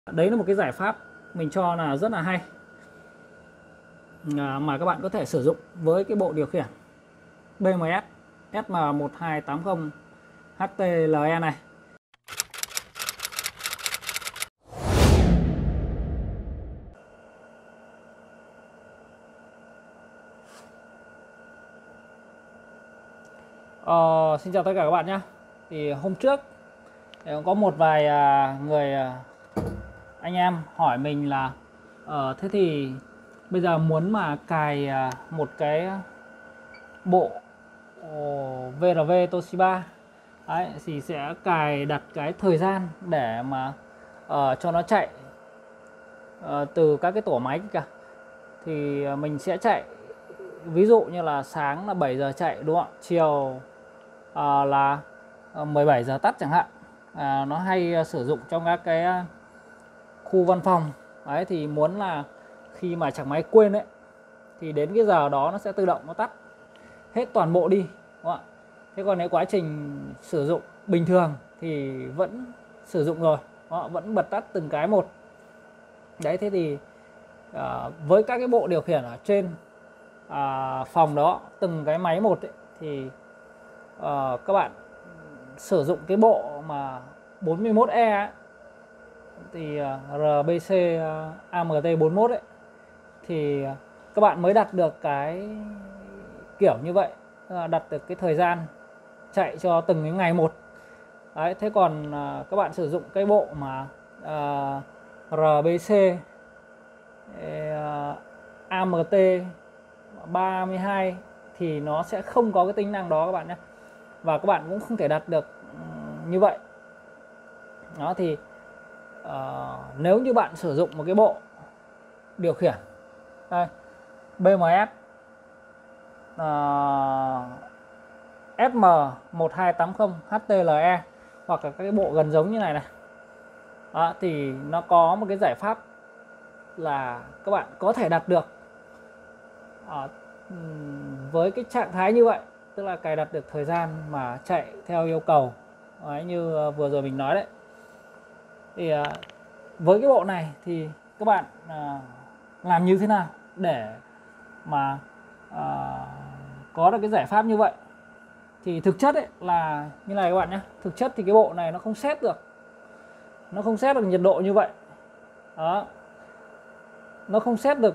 Đấy là một cái giải pháp mình cho là rất là hay, mà các bạn có thể sử dụng với cái bộ điều khiển BMS SM1280 HTLE này. Xin chào tất cả các bạn nhé. Thì hôm trước có một vài người anh em hỏi mình là thế thì bây giờ muốn mà cài một cái bộ VRV Toshiba đấy, thì sẽ cài đặt cái thời gian để mà cho nó chạy từ các cái tổ máy cả. Thì mình sẽ chạy ví dụ như là sáng là 7 giờ chạy, đúng không ạ? Chiều là 17 giờ tắt chẳng hạn. Nó hay sử dụng trong các cái khu văn phòng đấy, thì muốn là khi mà chẳng máy quên ấy thì đến cái giờ đó nó sẽ tự động nó tắt hết toàn bộ đi, đúng không ạ? Thế còn nếu quá trình sử dụng bình thường thì vẫn sử dụng rồi, vẫn bật tắt từng cái một đấy. Thế thì với các cái bộ điều khiển ở trên phòng đó, từng cái máy một ấy, thì các bạn sử dụng cái bộ mà 41E ấy, thì RBC AMT41 ấy, thì các bạn mới đặt được cái kiểu như vậy, đặt được cái thời gian chạy cho từng cái ngày một đấy. Thế còn các bạn sử dụng cái bộ mà RBC AMT32 thì nó sẽ không có cái tính năng đó các bạn nhé, và các bạn cũng không thể đặt được như vậy đó. Thì nếu như bạn sử dụng một cái bộ điều khiển đây, BMS SM1280 HTLE hoặc là các cái bộ gần giống như này đó, thì nó có một cái giải pháp là các bạn có thể đặt được với cái trạng thái như vậy, tức là cài đặt được thời gian mà chạy theo yêu cầu đấy, như vừa rồi mình nói đấy. Thì với cái bộ này thì các bạn làm như thế nào để mà có được cái giải pháp như vậy? Thì thực chất ấy là như này các bạn nhé. Thực chất thì cái bộ này nó không set được, nhiệt độ như vậy đó, nó không set được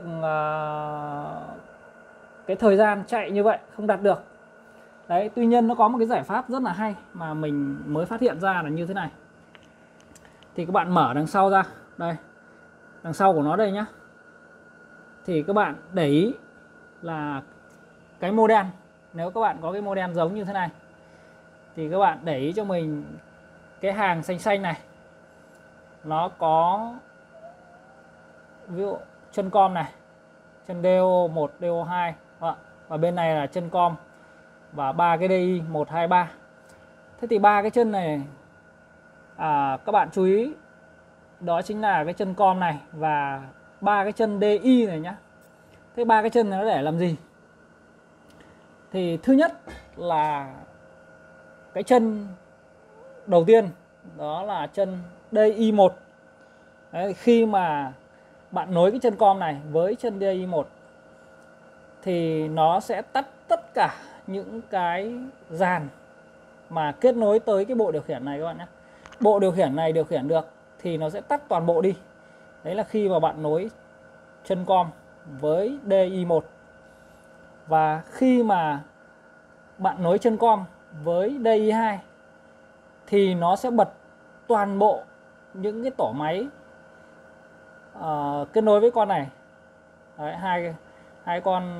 cái thời gian chạy như vậy, không đặt được đấy. Tuy nhiên nó có một cái giải pháp rất là hay mà mình mới phát hiện ra là như thế này. Thì các bạn mở đằng sau ra đây, đằng sau của nó đây nhá, thì các bạn để ý là cái model, nếu các bạn có cái model giống như thế này thì các bạn để ý cho mình cái hàng xanh xanh này, nó có ví dụ chân com này, chân DO1, DO2 và bên này là chân com và ba cái DI 1, 2, 3. Thế thì ba cái chân này các bạn chú ý, đó chính là cái chân com này và ba cái chân DI này nhá. Thế ba cái chân này nó để làm gì? Thì thứ nhất là cái chân đầu tiên đó là chân DI1 đấy, khi mà bạn nối cái chân com này với chân DI1 thì nó sẽ tắt tất cả những cái dàn mà kết nối tới cái bộ điều khiển này các bạn nhé. Bộ điều khiển này điều khiển được thì nó sẽ tắt toàn bộ đi. Đấy là khi mà bạn nối chân com với DI1. Và khi mà bạn nối chân com với DI2 thì nó sẽ bật toàn bộ những cái tổ máy kết nối với con này. Đấy, hai con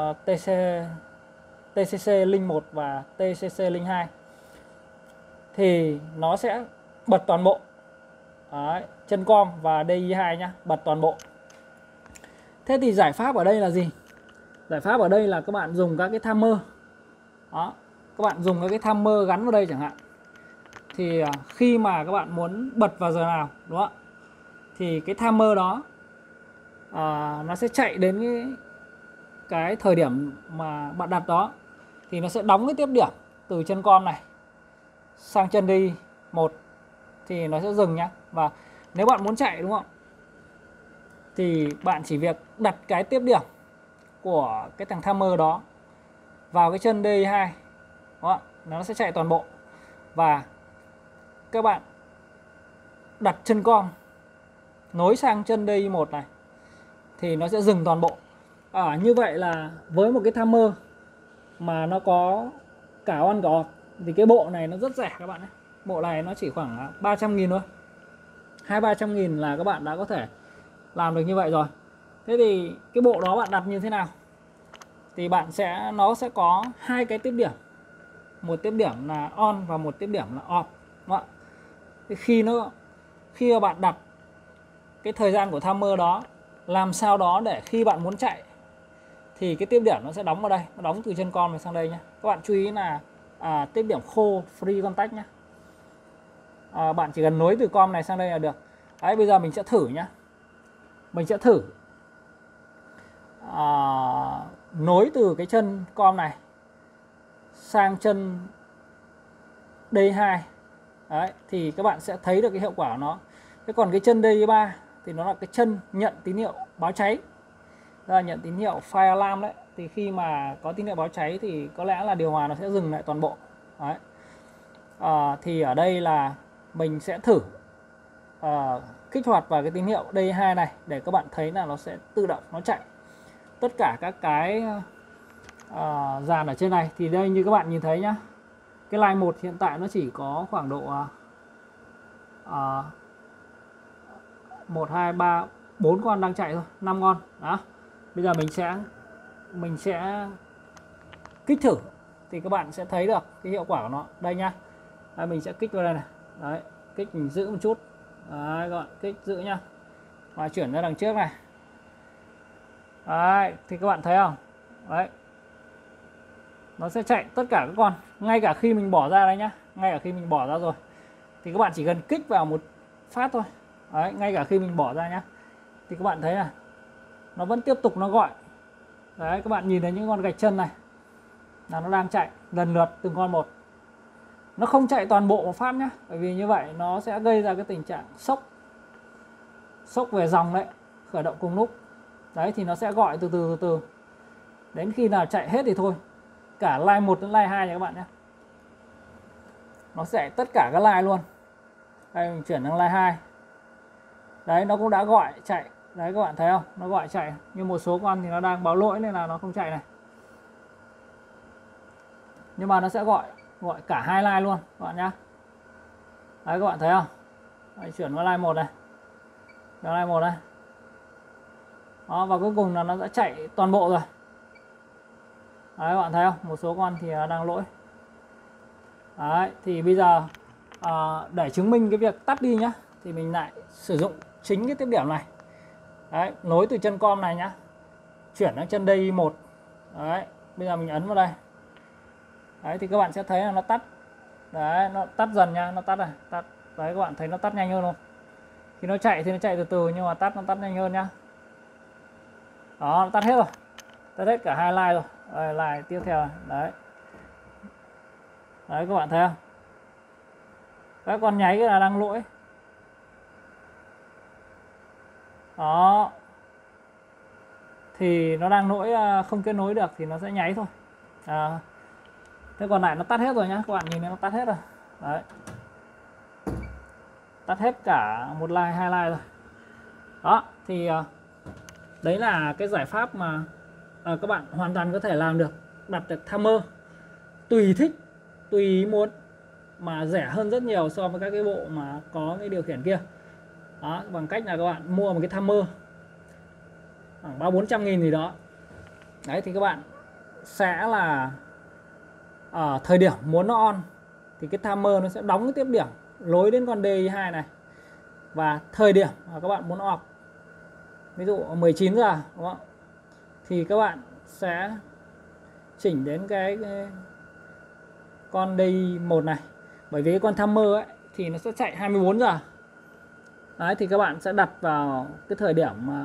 TCC Link 1 và TCC Link 2 thì nó sẽ bật toàn bộ. Đấy, chân com và DI2 nhá, bật toàn bộ. Thế thì giải pháp ở đây là gì? Giải pháp ở đây là các bạn dùng các cái timer. Đó, các bạn dùng các cái timer gắn vào đây chẳng hạn. Thì khi mà các bạn muốn bật vào giờ nào, đúng không ạ? Thì cái timer đó nó sẽ chạy đến cái thời điểm mà bạn đặt đó, thì nó sẽ đóng cái tiếp điểm từ chân com này sang chân đi 1 thì nó sẽ dừng nhá. Và Nếu bạn muốn chạy đúng không, thì bạn chỉ việc đặt cái tiếp điểm của cái thằng timer đó vào cái chân DI2, đó, nó sẽ chạy toàn bộ. Và các bạn đặt chân com nối sang chân DI1 này thì nó sẽ dừng toàn bộ. Như vậy là với một cái timer mà nó có cả on cả off thì cái bộ này nó rất rẻ các bạn nhé. Bộ này nó chỉ khoảng 300.000 thôi, 200-300.000 là các bạn đã có thể làm được như vậy rồi. Thế thì cái bộ đó bạn đặt như thế nào? Thì nó sẽ có hai cái tiếp điểm, một tiếp điểm là on và một tiếp điểm là off, đúng không? Thì khi mà bạn đặt cái thời gian của timer đó, làm sao đó để khi bạn muốn chạy thì cái tiếp điểm nó sẽ đóng vào đây, nó đóng từ chân con sang đây nhé. Các bạn chú ý là tiếp điểm khô free contact nhé. Bạn chỉ cần nối từ com này sang đây là được. Đấy, bây giờ mình sẽ thử nhé. Mình sẽ thử nối từ cái chân com này sang chân D2. Đấy, thì các bạn sẽ thấy được cái hiệu quả của nó. Thế còn cái chân D3 thì nó là cái chân nhận tín hiệu báo cháy, là nhận tín hiệu fire alarm đấy. Thì khi mà có tín hiệu báo cháy thì có lẽ là điều hòa nó sẽ dừng lại toàn bộ. Đấy. Thì ở đây là mình sẽ thử kích hoạt vào cái tín hiệu D2 này để các bạn thấy là nó sẽ tự động nó chạy tất cả các cái dàn ở trên này. Thì đây như các bạn nhìn thấy nhá, cái line 1 hiện tại nó chỉ có khoảng độ 1, 2, 3, 4 con đang chạy thôi, 5 con đó. Bây giờ mình sẽ kích thử thì các bạn sẽ thấy được cái hiệu quả của nó đây nhá. Đây, mình sẽ kích vào đây này. Đấy, kích mình giữ một chút. Đấy, các bạn kích giữ nhá, và chuyển ra đằng trước này. Đấy, thì các bạn thấy không? Đấy, nó sẽ chạy tất cả các con, ngay cả khi mình bỏ ra đây nhá, ngay cả khi mình bỏ ra rồi thì các bạn chỉ cần kích vào một phát thôi. Đấy, ngay cả khi mình bỏ ra nhá thì các bạn thấy là nó vẫn tiếp tục nó gọi. Đấy, các bạn nhìn thấy những con gạch chân này là nó đang chạy lần lượt từng con một. Nó không chạy toàn bộ một phát nhé, bởi vì như vậy nó sẽ gây ra cái tình trạng sốc về dòng đấy, khởi động cùng lúc. Đấy, thì nó sẽ gọi từ từ đến khi nào chạy hết thì thôi. Cả line 1 đến line 2 nha các bạn nhé. Nó sẽ tất cả các line luôn. Đây, mình chuyển sang line 2. Đấy, nó cũng đã gọi chạy. Đấy, các bạn thấy không? Nó gọi chạy. Nhưng một số con thì nó đang báo lỗi nên là nó không chạy này. Nhưng mà nó sẽ gọi cả hai line luôn các bạn nhé. Đấy, các bạn thấy không? Đấy, chuyển qua line 1 này. Đó, line 1 này. Đó, và cuối cùng là nó đã chạy toàn bộ rồi. Đấy, các bạn thấy không? Một số con thì đang lỗi. Đấy, thì bây giờ để chứng minh cái việc tắt đi nhá, thì mình lại sử dụng chính cái tiếp điểm này. Đấy, nối từ chân com này nhá, chuyển sang chân DI1. Đấy, bây giờ mình ấn vào đây. Đấy, thì các bạn sẽ thấy là nó tắt. Đấy, nó tắt dần nha, nó tắt này, tắt. Đấy, các bạn thấy nó tắt nhanh hơn không? Khi nó chạy thì nó chạy từ từ, nhưng mà nó tắt nhanh hơn nhá. Đó, nó tắt hết rồi. Tắt hết cả hai line rồi. Đây, line tiếp theo này. Đấy. Đấy, các bạn thấy không? Các con nháy là đang lỗi. Đó. Thì nó đang lỗi không kết nối được thì nó sẽ nháy thôi. Thế còn lại nó tắt hết rồi nhá, các bạn nhìn thấy nó tắt hết rồi. Đấy. Tắt hết cả một line, hai line rồi. Đó, thì đấy là cái giải pháp mà các bạn hoàn toàn có thể làm được, đặt được timer tùy thích, tùy ý muốn, mà rẻ hơn rất nhiều so với các cái bộ mà có cái điều khiển kia. Đó, bằng cách là các bạn mua một cái timer khoảng 300-400.000 gì đó. Đấy, thì các bạn sẽ là ở thời điểm muốn nó on thì cái timer nó sẽ đóng cái tiếp điểm lối đến con DI2 này, và thời điểm mà các bạn muốn off, ví dụ 19 giờ đúng không? Thì các bạn sẽ chỉnh đến cái con DI1 này, bởi vì cái con timer ấy thì nó sẽ chạy 24 giờ. Đấy, thì các bạn sẽ đặt vào cái thời điểm mà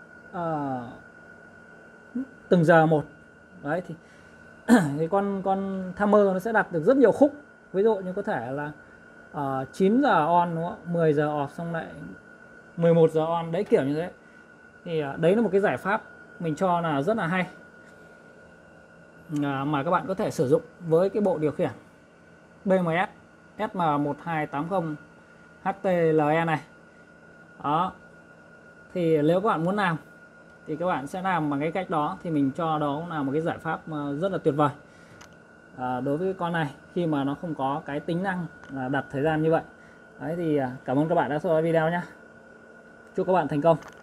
từng giờ một. Đấy, thì con timer nó sẽ đặt được rất nhiều khúc. Ví dụ như có thể là 9 giờ on đúng không? 10 giờ off, xong lại 11 giờ on đấy, kiểu như thế. Thì đấy là một cái giải pháp mình cho là rất là hay, mà các bạn có thể sử dụng với cái bộ điều khiển BMS SM1280 HTLE này. Đó. Thì nếu các bạn muốn làm thì các bạn sẽ làm bằng cái cách đó, thì mình cho đó cũng là một cái giải pháp rất là tuyệt vời đối với con này, khi mà nó không có cái tính năng là đặt thời gian như vậy. Đấy thì cảm ơn các bạn đã theo dõi video nhé. Chúc các bạn thành công.